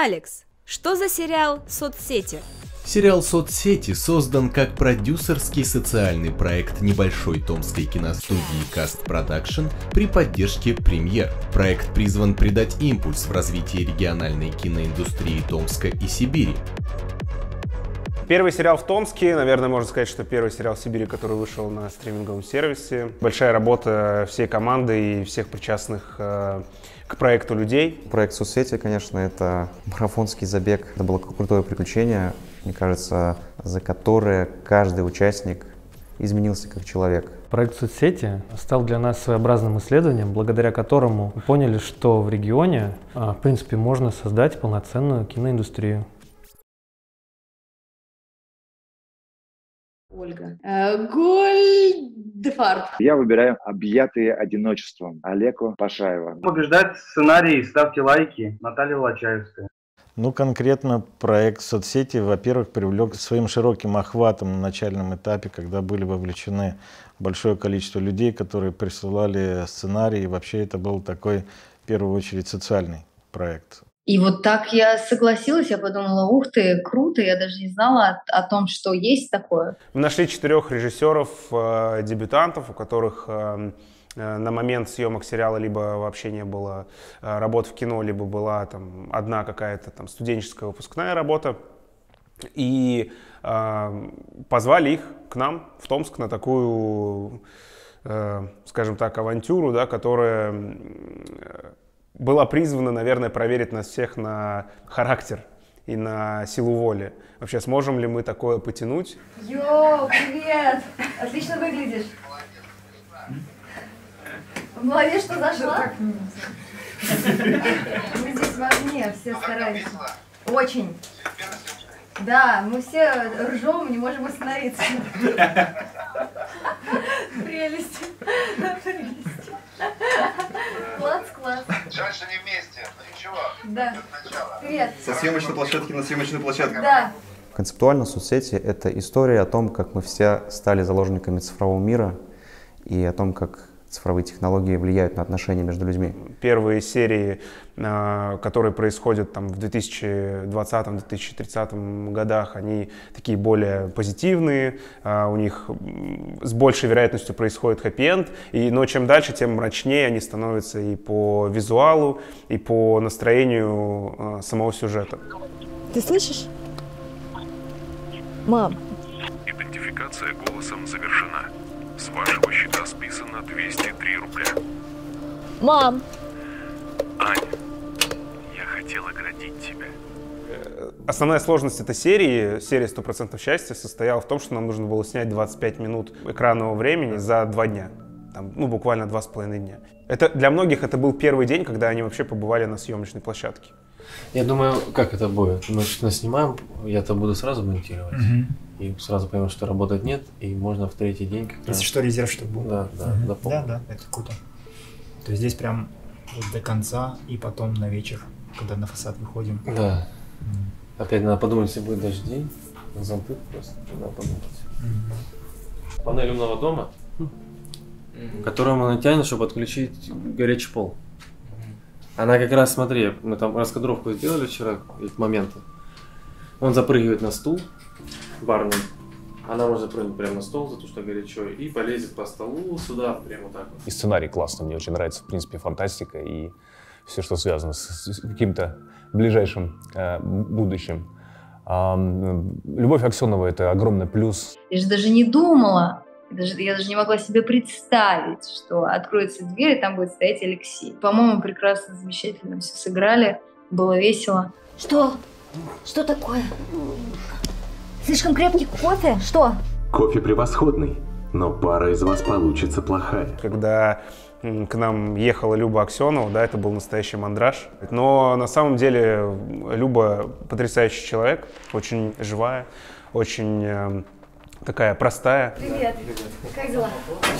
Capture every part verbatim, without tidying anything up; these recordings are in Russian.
Алекс, что за сериал «Соцсети»? Сериал «Соцсети» создан как продюсерский социальный проект небольшой томской киностудии Cast Production при поддержке Премьер. Проект призван придать импульс в развитии региональной киноиндустрии Томска и Сибири. Первый сериал в Томске, наверное, можно сказать, что первый сериал в Сибири, который вышел на стриминговом сервисе. Большая работа всей команды и всех причастных э, к проекту людей. Проект «Соцсети», конечно, это марафонский забег. Это было крутое приключение, мне кажется, за которое каждый участник изменился как человек. Проект «Соцсети» стал для нас своеобразным исследованием, благодаря которому мы поняли, что в регионе, в принципе, можно создать полноценную киноиндустрию. Ольга. Гольдфарб. Я выбираю «Объятые одиночеством» Олеку Пашаева. Побеждает сценарий, ставьте лайки, Наталья Волочаевская. Ну, конкретно проект «Соцсети», во-первых, привлек своим широким охватом на начальном этапе, когда были вовлечены большое количество людей, которые присылали сценарии. И вообще это был такой, в первую очередь, социальный проект. И вот так я согласилась, я подумала, ух ты, круто, я даже не знала о, о том, что есть такое. Мы нашли четырех режиссеров, э, дебютантов, у которых э, на момент съемок сериала либо вообще не было э, работ в кино, либо была там одна какая-то там студенческая выпускная работа. И э, позвали их к нам в Томск на такую, э, скажем так, авантюру, да, которая... Э, была призвана, наверное, проверить нас всех на характер и на силу воли. Вообще, сможем ли мы такое потянуть? Йоу, привет! Отлично выглядишь. Молодец, что зашла. Мы здесь в огне, все стараемся. Очень. Да, мы все ржем, не можем остановиться. Прелесть. Прелесть. Класс, класс. Жаль, что не вместе, но ничего. Да. Привет. Со съемочной площадки на съемочную площадку. Да. Концептуально «Соцсети» — это история о том, как мы все стали заложниками цифрового мира и о том, как цифровые технологии влияют на отношения между людьми. Первые серии, которые происходят там, в две тысячи двадцатом — две тысячи тридцатом годах, они такие более позитивные, у них с большей вероятностью происходит хэппи-энд, и, но чем дальше, тем мрачнее они становятся и по визуалу, и по настроению самого сюжета. Ты слышишь? Мам. Идентификация голосом завершена. С вашего счета списано двести три рубля. Мам! Аня, я хотел оградить тебя. Основная сложность этой серии, серии сто процентов счастья, состояла в том, что нам нужно было снять двадцать пять минут экранного времени за два дня. Там, ну, буквально два с половиной дня. Это, для многих это был первый день, когда они вообще побывали на съемочной площадке. Я думаю, как это будет? Мы что-то снимаем, я-то буду сразу монтировать. Угу. И сразу поймем, что работать нет, и можно в третий день как-то... Если что, резерв, чтобы был. Да, да, угу. дополнить. Да, да, это круто. То есть здесь прям вот до конца и потом на вечер, когда на фасад выходим. Да. Угу. Опять надо подумать, если будет дождей, на зонты просто надо подумать. Угу. Панель умного дома, угу. которую мы натянем, чтобы отключить горячий пол. Она как раз, смотри, мы там раскадровку сделали вчера, эти моменты. Он запрыгивает на стул барный. Она может запрыгнуть прямо на стол, за то, что горячо, и полезет по столу сюда, прямо вот так вот. И сценарий классный, мне очень нравится, в принципе, фантастика и все, что связано с, с каким-то ближайшим э, будущим. А, Любовь Аксенова — это огромный плюс. Я же даже не думала, я даже, я даже не могла себе представить, что откроется дверь, и там будет стоять Алексей. По-моему, прекрасно, замечательно все сыграли, было весело. Что? Что такое? Слишком крепкий кофе? Что? Кофе превосходный, но пара из вас получится плохая. Когда к нам ехала Люба Аксенова, да, это был настоящий мандраж. Но на самом деле Люба потрясающий человек, очень живая, очень э, такая простая. Привет. Как дела?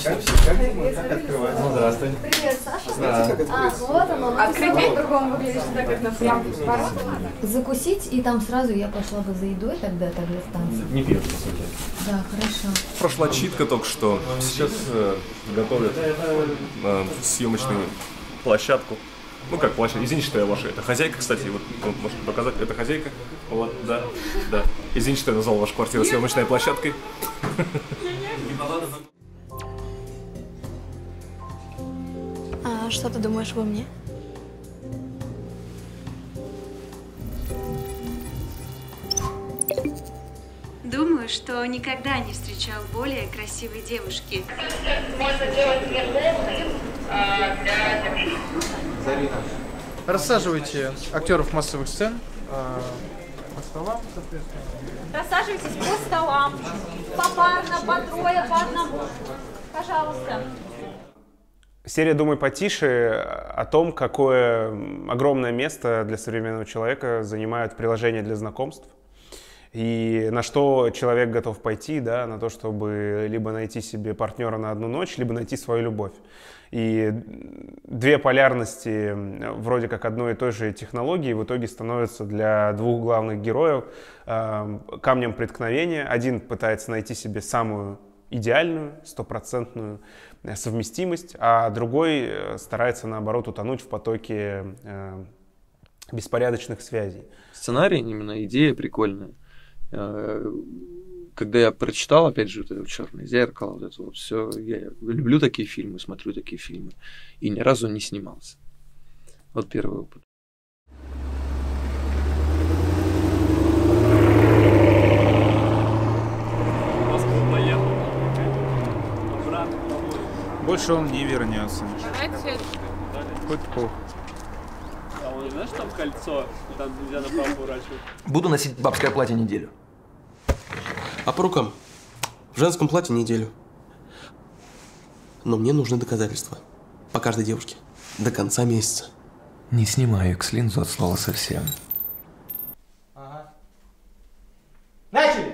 Ну, здравствуй. Привет, Саша. Да. А, вот оно. Открыть по-другому выглядит, так как на съемке. Закусить, и там сразу я пошла бы за едой тогда, тогда в танце. Не пьешь, по сути. Да, хорошо. Прошла читка только что. Сейчас э, готовят э, съемочную площадку. Ну как площадь, извините, что я ваша, это хозяйка, кстати, вот, вот можете показать, это хозяйка, вот, да, да. Извините, что я назвал вашу квартиру съемочной площадкой. А что ты думаешь обо мне? Думаю, что никогда не встречал более красивой девушки. Рассаживайте актеров массовых сцен э, по столам, соответственно. Рассаживайтесь по столам. Попарно, по трое, по одному. Пожалуйста. Серия «Думай потише» о том, какое огромное место для современного человека занимают приложения для знакомств. И на что человек готов пойти, да, на то, чтобы либо найти себе партнера на одну ночь, либо найти свою любовь. И две полярности вроде как одной и той же технологии в итоге становятся для двух главных героев э, камнем преткновения. Один пытается найти себе самую идеальную, стопроцентную совместимость, а другой старается, наоборот, утонуть в потоке э, беспорядочных связей. Сценарий, именно идея прикольная. Когда я прочитал, опять же, вот это «Черное зеркало», вот это вот все, я люблю такие фильмы, смотрю такие фильмы, и ни разу не снимался. Вот первый опыт. Больше он не вернется. Хоть пух. А он, знаешь, там кольцо, там нельзя направо поворачивать. Буду носить бабское платье неделю. А по рукам? В женском платье неделю. Но мне нужны доказательства. По каждой девушке. До конца месяца. Не снимаю X-линзу от слова совсем. Ага. Начали!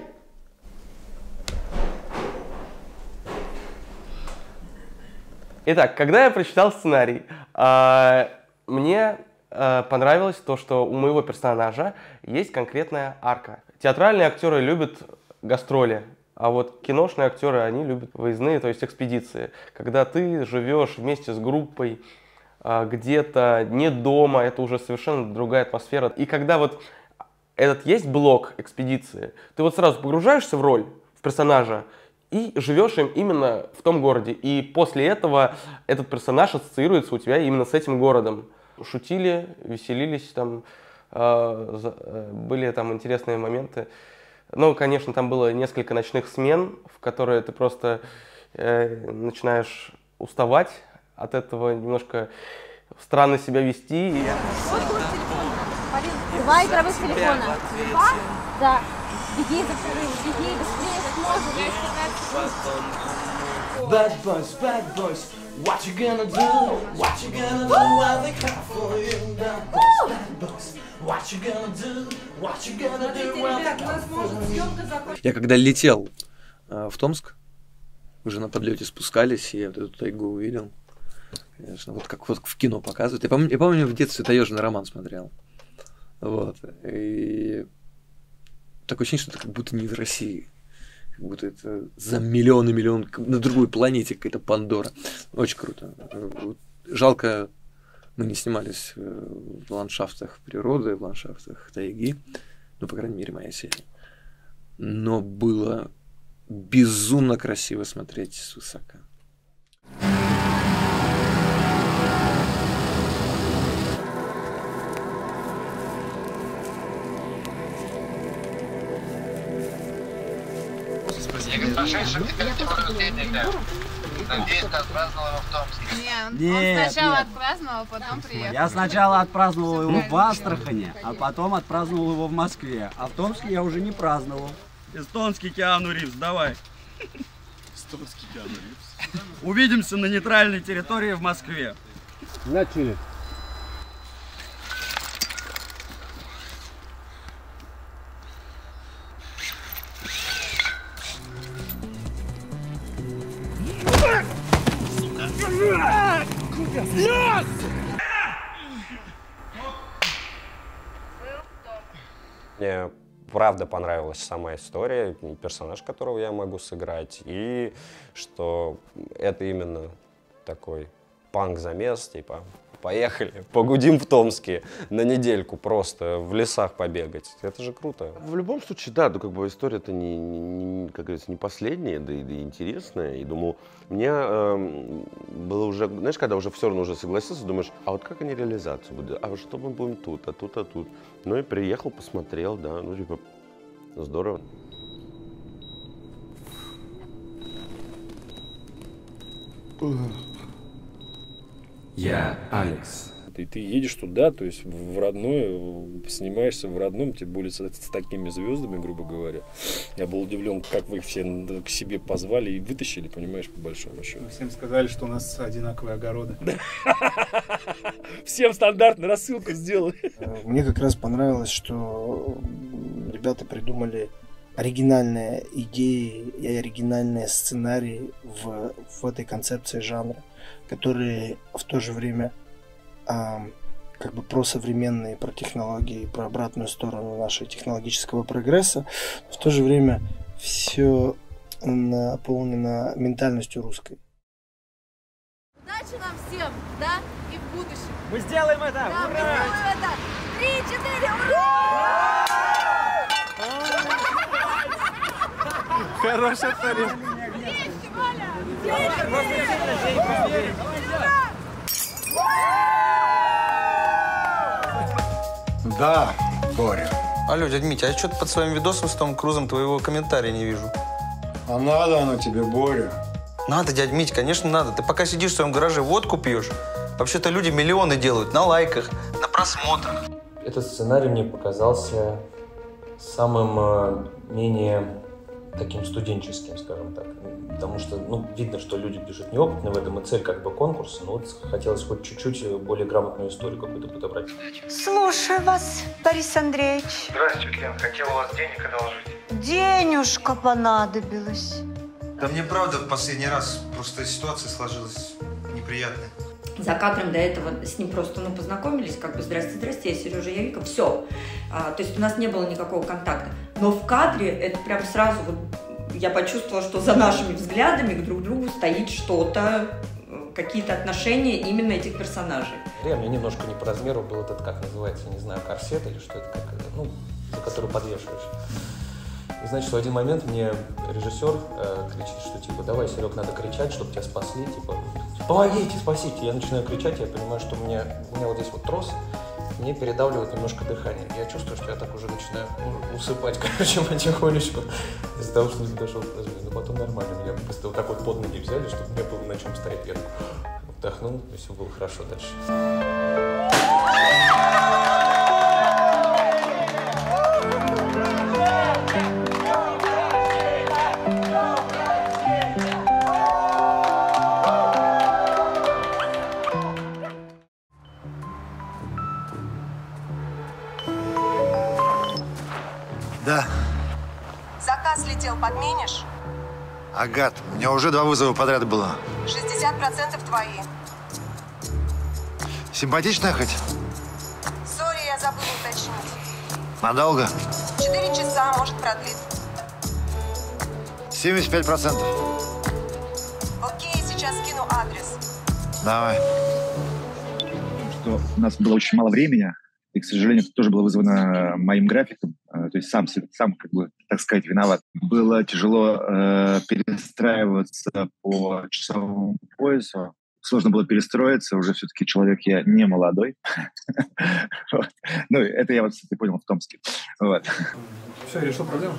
Итак, когда я прочитал сценарий, э, мне э, понравилось то, что у моего персонажа есть конкретная арка. Театральные актеры любят гастроли, а вот киношные актеры, они любят выездные, то есть экспедиции. Когда ты живешь вместе с группой, э, где-то не дома, это уже совершенно другая атмосфера. И когда вот этот есть блок экспедиции, ты вот сразу погружаешься в роль, в персонажа, и живешь им именно в том городе. И после этого этот персонаж ассоциируется у тебя именно с этим городом. Шутили, веселились, там, э, были там интересные моменты. Ну, конечно, там было несколько ночных смен, в которые ты просто э, начинаешь уставать от этого, немножко странно себя вести. И... Два игровых телефона. Два? Да. Беги за перерыв, беги быстрее, как можно. Bad boys, bad boys, what you gonna do? What you gonna do while they come for you? Bad boys, bad boys, what you gonna do? What you gonna do while they come for you? Я когда летел э, в Томск, уже на подлете спускались, и я вот эту тайгу увидел. Конечно, вот как вот в кино показывают. Я помню, я помню в детстве «Таежный роман» смотрел. Вот. И такое ощущение, что это как будто не в России. Как будто это за миллионы миллион на другой планете какая-то Пандора. Очень круто. Жалко, мы не снимались в ландшафтах природы, в ландшафтах тайги. Ну, по крайней мере, моя серия. Но было безумно красиво смотреть свысока. Прошедших теперь собеседника. Надеюсь, ты отпраздновал его в Томске. Нет, Нет, он сначала нет. отпраздновал, потом приехал. Я сначала отпраздновал его в Астрахани, а потом отпраздновал его в Москве. А в Томске я уже не праздновал. Эстонский Киану Ривз, давай. Эстонский Киану Ривз. Увидимся на нейтральной территории в Москве. Начали. Лёс! Мне правда понравилась сама история, персонаж, которого я могу сыграть, и что это именно такой панк-замес, типа, поехали, погудим в Томске на недельку просто в лесах побегать. Это же круто. В любом случае, да, ну, как бы история-то не, не, не, как говорится, не последняя, да и, да и интересная. И думал, мне э, было уже, знаешь, когда уже все равно уже согласился, думаешь, а вот как они реализацию будут? А вот что мы будем тут, а тут, а тут. Ну и приехал, посмотрел, да, ну типа, здорово. Я Алекс. И ты едешь туда, то есть в родное, снимаешься в родном, тем более с, с такими звездами, грубо говоря. Я был удивлен, как вы их все к себе позвали и вытащили, понимаешь, по большому счету. Всем сказали, что у нас одинаковые огороды. Всем стандартную рассылку сделали. Мне как раз понравилось, что ребята придумали оригинальные идеи и оригинальные сценарии в, в этой концепции жанра, которые в то же время а, как бы про современные, про технологии, про обратную сторону нашего технологического прогресса, в то же время все наполнено ментальностью русской. Удачи нам всем, да, и в будущем. Мы сделаем это! Да, ура! мы сделаем это! Три, четыре, ура! Хорошая царь. Да, Боря. Алло, дядь Митя, а что-то под своим видосом с Томом Крузом твоего комментария не вижу. А надо оно тебе, Боря? Надо, дядь Мить, конечно, надо. Ты пока сидишь в своем гараже, водку пьешь. Вообще-то люди миллионы делают на лайках, на просмотрах. Этот сценарий мне показался самым э, менее таким студенческим, скажем так. Потому что, ну, видно, что люди пишут неопытные в этом, и цель как бы конкурса, но вот хотелось хоть чуть-чуть более грамотную историю какую-то подобрать. Слушаю вас, Борис Андреевич. Здравствуйте, Лен. Хотел у вас денег одолжить. Денежка понадобилась. Да мне правда в последний раз просто ситуация сложилась неприятная. За кадром до этого с ним просто ну, познакомились, как бы здрасте, здрасте, я Сережа, я Вика, все. А, то есть у нас не было никакого контакта. Но в кадре это прям сразу вот я почувствовала, что за нашими взглядами друг к другу стоит что-то, какие-то отношения именно этих персонажей. Я мне немножко не по размеру был этот, как называется, не знаю, корсет или что это, как, ну, за который подвешиваешь. И значит, в один момент мне режиссер э, кричит, что типа, давай, Серег, надо кричать, чтобы тебя спасли, типа, помогите, спасите. Я начинаю кричать, я понимаю, что у меня, у меня вот здесь вот трос, мне передавливает немножко дыхание. Я чувствую, что я так уже начинаю ну, усыпать, короче, потихонечку, из-за того, что не дошел к развитию. Но потом нормально, меня просто вот так вот под ноги взяли, чтобы мне было на чем стоять. Я вдохнул, и все было хорошо дальше. Да. Заказ летел, подменишь? Агат, у меня уже два вызова подряд было. шестьдесят процентов твои. Симпатичная хоть? Сори, я забыла уточнить. Надолго? Четыре часа, может, продлит. семьдесят пять процентов. Окей, сейчас скину адрес. Давай. Что у нас было очень мало времени, и, к сожалению, это тоже было вызвано моим графиком. То есть сам, сам как бы, так сказать, виноват. Было тяжело э, перестраиваться по часовому поясу. Сложно было перестроиться. Уже все-таки человек я не молодой. Ну, это я вот, кстати, понял в Томске. Все, решил проблему?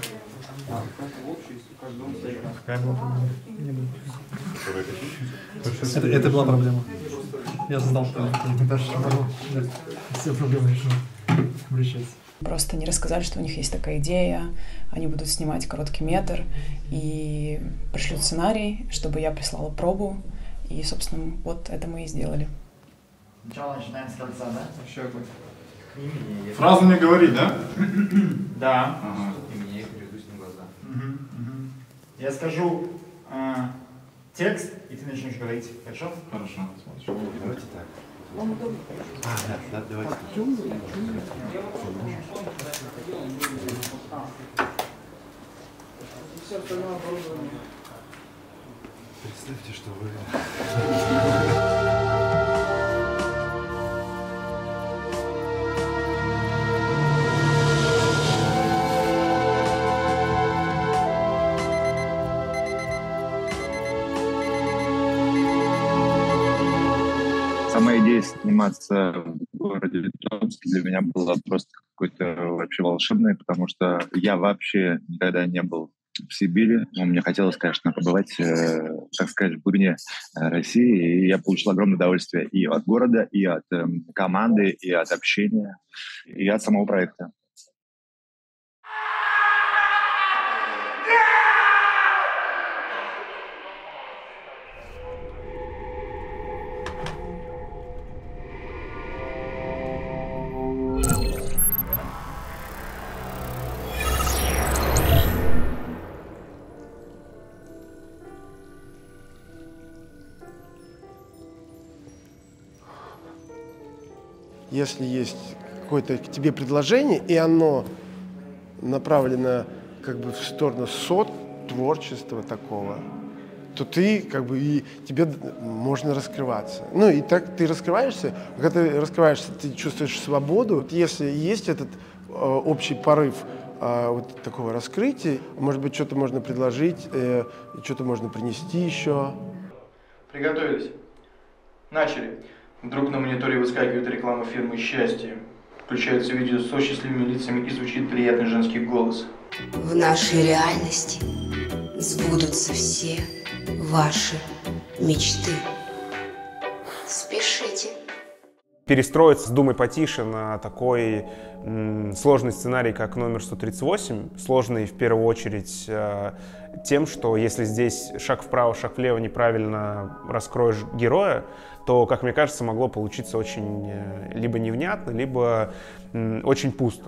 Это, это была проблема. Я знал, что это все проблемы решил. Обращайся. Просто они рассказали, что у них есть такая идея, они будут снимать короткий метр и пришлют сценарий, чтобы я прислала пробу. И, собственно, вот это мы и сделали. Сначала начинаем с конца, да? Вообще огонь. Фразу не говори, да? Да. Ага. И мне их перейду с ним глаза. Угу, угу. Я скажу э, текст, и ты начнешь говорить. Хорошо? Хорошо. Давайте так. А, да, да, давайте. Представьте, что вы... Сама идея сниматься в городе Томске для меня была просто какой-то вообще волшебной, потому что я вообще никогда не был в Сибири. Ну, мне хотелось, конечно, побывать, э, так сказать, в глубине России, и я получил огромное удовольствие и от города, и от э, команды, и от общения, и от самого проекта. Если есть какое-то к тебе предложение, и оно направлено как бы в сторону сот творчества такого, то ты как бы и тебе можно раскрываться. Ну и так ты раскрываешься, когда ты раскрываешься, ты чувствуешь свободу. Если есть этот э, общий порыв э, вот такого раскрытия, может быть, что-то можно предложить, э, что-то можно принести еще. Приготовились. Начали. Вдруг на мониторе выскакивает реклама фирмы «Счастье». Включается видео с счастливыми лицами и звучит приятный женский голос. В нашей реальности сбудутся все ваши мечты. Спешите. Перестроиться с Думой потише на такой м, сложный сценарий, как номер сто тридцать восемь. Сложный в первую очередь э, тем, что если здесь шаг вправо, шаг влево неправильно раскроешь героя, то, как мне кажется, могло получиться очень э, либо невнятно, либо м, очень пусто.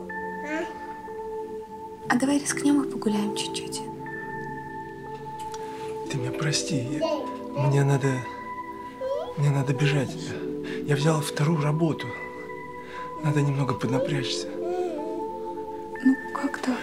А давай рискнем и погуляем чуть-чуть. Ты меня прости, я... мне надо... мне надо бежать. Я взял вторую работу. Надо немного поднапрячься. Ну, как так?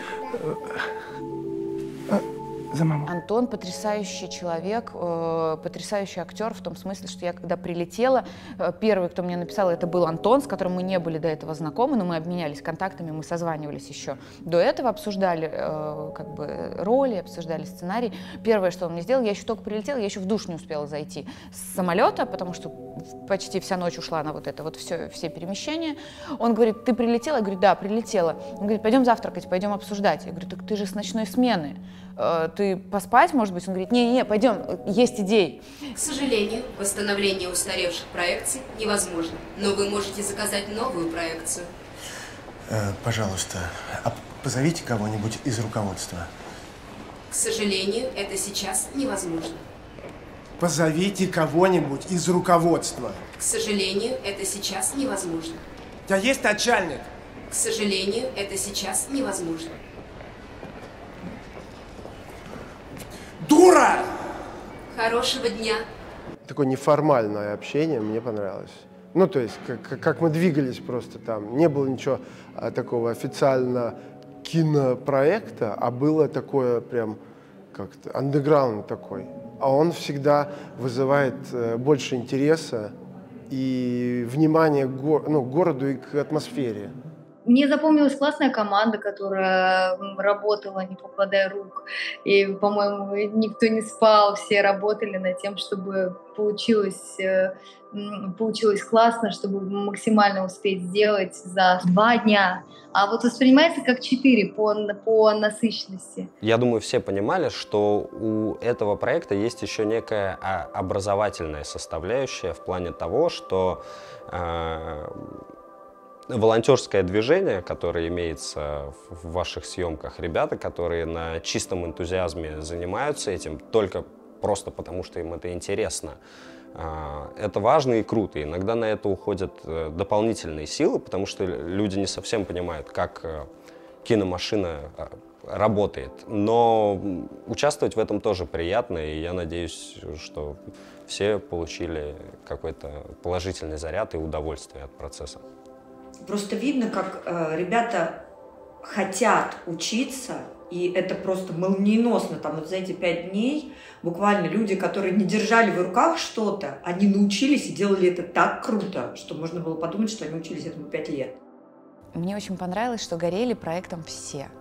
За маму. Антон потрясающий человек, э, потрясающий актер в том смысле, что я когда прилетела, э, первый, кто мне написал, это был Антон, с которым мы не были до этого знакомы, но мы обменялись контактами, мы созванивались еще. До этого обсуждали э, как бы роли, обсуждали сценарий. Первое, что он мне сделал, я еще только прилетела, я еще в душ не успела зайти с самолета, потому что почти вся ночь ушла на вот это вот все, все перемещения. Он говорит: ты прилетела? Я говорю: да, прилетела. Он говорит: пойдем завтракать, пойдем обсуждать. Я говорю: так ты же с ночной смены. Ты поспать, может быть? Он говорит: не-не-не, пойдем, есть идеи. К сожалению, восстановление устаревших проекций невозможно, но вы можете заказать новую проекцию. Э, пожалуйста, а позовите кого-нибудь из руководства. К сожалению, это сейчас невозможно. Позовите кого-нибудь из руководства. К сожалению, это сейчас невозможно. У тебя есть начальник? К сожалению, это сейчас невозможно. Дура! Хорошего дня. Такое неформальное общение мне понравилось. Ну, то есть, как, как мы двигались просто там. Не было ничего а, такого официально кинопроекта, а было такое прям как-то андеграунд такой. А он всегда вызывает э, больше интереса и внимания к го- ну, к городу и к атмосфере. Мне запомнилась классная команда, которая работала, не покладая рук. И, по-моему, никто не спал, все работали над тем, чтобы получилось, получилось классно, чтобы максимально успеть сделать за два дня. А вот воспринимается как четыре по, по насыщенности. Я думаю, все понимали, что у этого проекта есть еще некая образовательная составляющая в плане того, что э, волонтерское движение, которое имеется в ваших съемках, ребята, которые на чистом энтузиазме занимаются этим только просто потому, что им это интересно, это важно и круто. Иногда на это уходят дополнительные силы, потому что люди не совсем понимают, как киномашина работает. Но участвовать в этом тоже приятно, и я надеюсь, что все получили какой-то положительный заряд и удовольствие от процесса. Просто видно, как э, ребята хотят учиться, и это просто молниеносно. Там вот за эти пять дней буквально люди, которые не держали в руках что-то, они научились и делали это так круто, что можно было подумать, что они учились этому пять лет. Мне очень понравилось, что горели проектом все.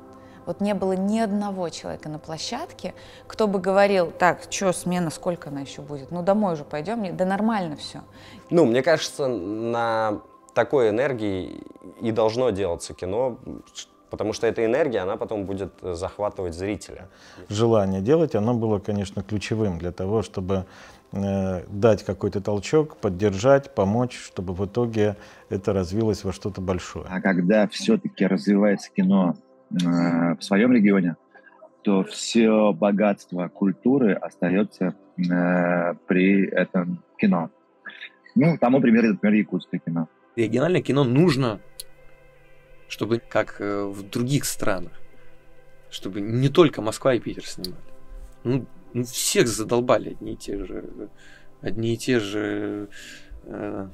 Вот не было ни одного человека на площадке, кто бы говорил: так, что, смена, сколько она еще будет? Ну, домой уже пойдем, да нормально все. Ну, мне кажется, на такой энергии и должно делаться кино, потому что эта энергия, она потом будет захватывать зрителя. Желание делать, оно было, конечно, ключевым для того, чтобы э, дать какой-то толчок, поддержать, помочь, чтобы в итоге это развилось во что-то большое. А когда все-таки развивается кино э, в своем регионе, то все богатство культуры остается э, при этом кино. Ну, тому пример, например, якутское кино. Региональное кино нужно, чтобы, как в других странах, чтобы не только Москва и Питер снимали. Ну, ну всех задолбали одни и те же, одни и те же э,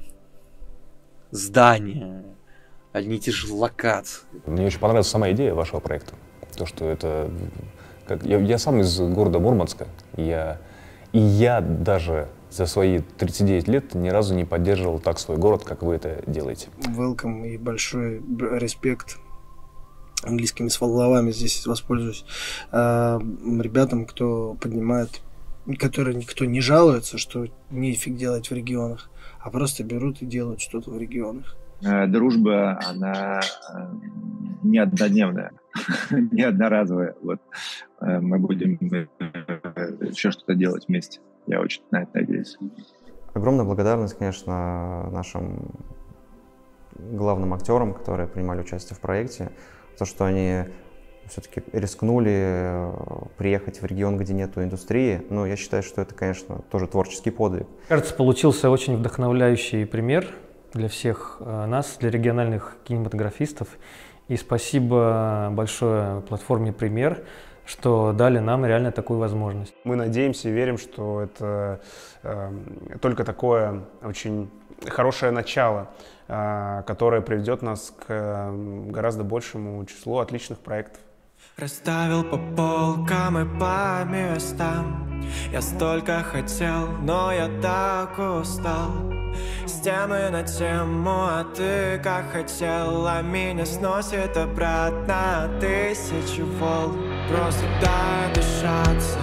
здания, одни и те же локации. Мне очень понравилась сама идея вашего проекта. То, что это... Как, я, я сам из города Мурманска, я, и я даже за свои тридцать девять лет ни разу не поддерживал так свой город, как вы это делаете. Welcome и большой респект английскими словами здесь воспользуюсь. А, ребятам, кто поднимает, которые никто не жалуется, что нефиг делать в регионах, а просто берут и делают что-то в регионах. Дружба, она не однодневная, не одноразовая. Вот мы будем еще что-то делать вместе. Я очень на это надеюсь. Огромная благодарность, конечно, нашим главным актерам, которые принимали участие в проекте, за то, что они все-таки рискнули приехать в регион, где нету индустрии. Но я считаю, что это, конечно, тоже творческий подвиг. Кажется, получился очень вдохновляющий пример для всех нас, для региональных кинематографистов. И спасибо большое платформе «Пример», что дали нам реально такую возможность. Мы надеемся и верим, что это э, только такое очень хорошее начало, э, которое приведет нас к э, гораздо большему числу отличных проектов. Расставил по полкам и по местам. Я столько хотел, но я так устал. С темы на тему, а ты как хотел. А меня сносит обратно тысячу волн. Просто дай дышаться.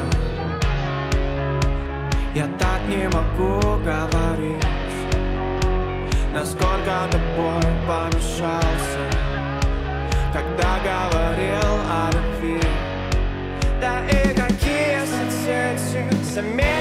Я так не могу говорить. Насколько тобой помешался, когда говорил о любви. Да и какие соцсети заметили.